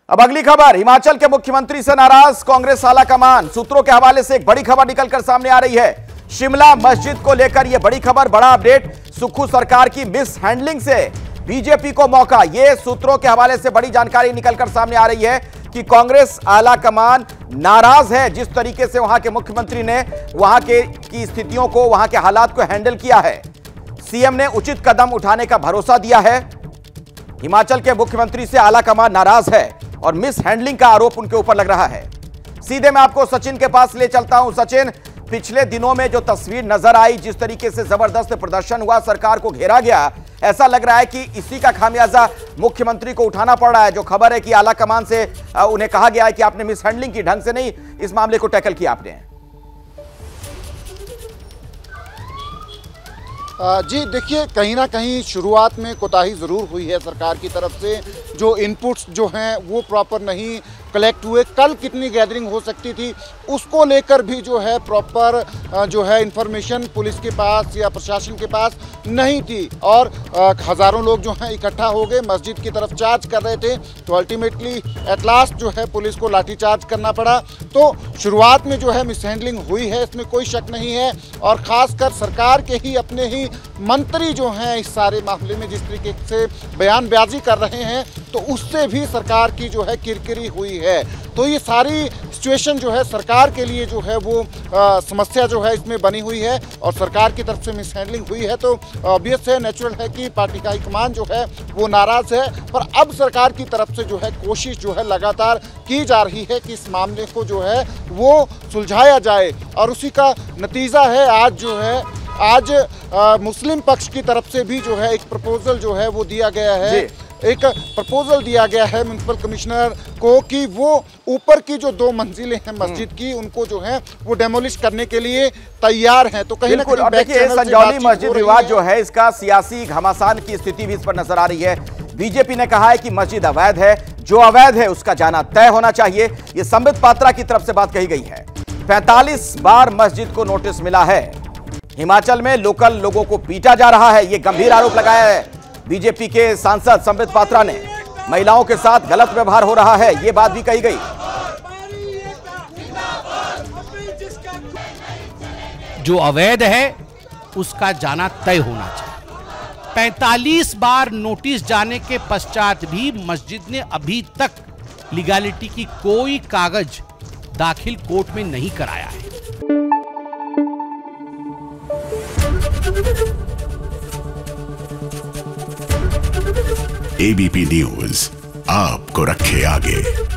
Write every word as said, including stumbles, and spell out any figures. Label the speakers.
Speaker 1: अब अगली खबर, हिमाचल के मुख्यमंत्री से नाराज कांग्रेस आला कमान। सूत्रों के हवाले से एक बड़ी खबर निकलकर सामने आ रही है। शिमला मस्जिद को लेकर यह बड़ी खबर, बड़ा अपडेट। सुक्खू सरकार की मिस हैंडलिंग से बीजेपी को मौका। यह सूत्रों के हवाले से बड़ी जानकारी निकलकर सामने आ रही है कि कांग्रेस आला कमान नाराज है जिस तरीके से वहां के मुख्यमंत्री ने वहां के की स्थितियों को, वहां के हालात को हैंडल किया है। सीएम ने उचित कदम उठाने का भरोसा दिया है। हिमाचल के मुख्यमंत्री से आला कमान नाराज है और मिस हैंडलिंग का आरोप उनके ऊपर लग रहा है। सीधे मैं आपको सचिन के पास ले चलता हूं। सचिन, पिछले दिनों में जो तस्वीर नजर आई, जिस तरीके से जबरदस्त प्रदर्शन हुआ, सरकार को घेरा गया, ऐसा लग रहा है कि इसी का खामियाजा मुख्यमंत्री को उठाना पड़ रहा है। जो खबर है कि आला कमान से उन्हें कहा गया है कि आपने मिस हैंडलिंग की, ढंग से नहीं इस मामले को टैकल किया आपने।
Speaker 2: जी देखिए, कहीं ना कहीं शुरुआत में कोताही ज़रूर हुई है सरकार की तरफ से। जो इनपुट्स जो हैं वो प्रॉपर नहीं कलेक्ट हुए। कल कितनी गैदरिंग हो सकती थी उसको लेकर भी जो है प्रॉपर जो है इंफॉर्मेशन पुलिस के पास या प्रशासन के पास नहीं थी और हज़ारों लोग जो हैं इकट्ठा हो गए, मस्जिद की तरफ चार्ज कर रहे थे। तो अल्टीमेटली एट लास्ट जो है पुलिस को लाठीचार्ज करना पड़ा। तो शुरुआत में जो है मिसहैंडलिंग हुई है, इसमें कोई शक नहीं है। और ख़ासकर सरकार के ही अपने ही मंत्री जो हैं इस सारे मामले में जिस तरीके से बयानबाजी कर रहे हैं, तो उससे भी सरकार की जो है किरकिरी हुई है। तो ये सारी सिचुएशन जो है सरकार के लिए जो है वो आ, समस्या जो है इसमें बनी हुई है और सरकार की तरफ से मिसहैंडलिंग हुई है। तो ऑब्वियस है, नेचुरल है कि पार्टी का हाईकमान जो है वो नाराज़ है। पर अब सरकार की तरफ से जो है कोशिश जो है लगातार की जा रही है कि इस मामले को जो है वो सुलझाया जाए और उसी का नतीजा है आज जो है आज आ, मुस्लिम पक्ष की तरफ से भी जो है एक प्रपोजल जो है वो दिया गया है। एक प्रपोजल दिया गया है म्युनिसिपल कमिश्नर को कि वो ऊपर की जो दो मंजिलें हैं मस्जिद की, उनको जो है वो डेमोलिश करने के लिए तैयार हैं। तो कहीं ना कहीं
Speaker 1: देखिए, संजौली मस्जिद विवाद जो है इसका सियासी घमासान की स्थिति भी इस पर नजर आ रही है। बीजेपी ने कहा है कि मस्जिद अवैध है, जो अवैध है उसका जाना तय होना चाहिए। ये संबित पात्रा की तरफ से बात कही गई है। पैंतालीस बार मस्जिद को नोटिस मिला है। हिमाचल में लोकल लोगों को पीटा जा रहा है, ये गंभीर आरोप लगाया है बीजेपी के सांसद संबित पात्रा ने। महिलाओं के साथ गलत व्यवहार हो रहा है, ये बात भी कही गई।
Speaker 3: जो अवैध है उसका जाना तय होना चाहिए। पैंतालीस बार नोटिस जाने के पश्चात भी मस्जिद ने अभी तक लीगैलिटी की कोई कागज दाखिल कोर्ट में नहीं कराया है।
Speaker 4: एबीपी न्यूज आपको रखे आगे।